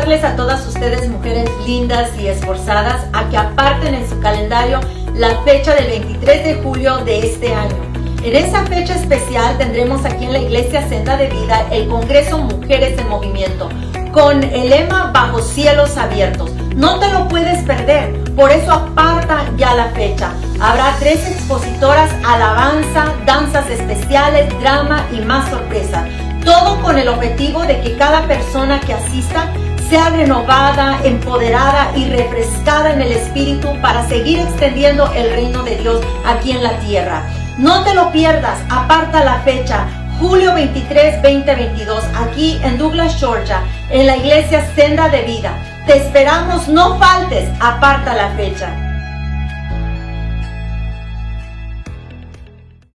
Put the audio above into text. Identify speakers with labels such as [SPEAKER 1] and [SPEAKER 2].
[SPEAKER 1] invitarles a todas ustedes, mujeres lindas y esforzadas, a que aparten en su calendario la fecha del 23 de julio de este año. En esa fecha especial tendremos aquí en la Iglesia Senda de Vida el Congreso Mujeres en Movimiento, con el lema Bajo Cielos Abiertos. No te lo puedes perder, por eso aparta ya la fecha. Habrá 3 expositoras, alabanza, danzas especiales, drama y más sorpresas. Todo con el objetivo de que cada persona que asista sea renovada, empoderada y refrescada en el espíritu para seguir extendiendo el reino de Dios aquí en la tierra. No te lo pierdas, aparta la fecha, julio 23, 2022, aquí en Douglas, Georgia, en la Iglesia Senda de Vida. Te esperamos, no faltes, aparta la fecha.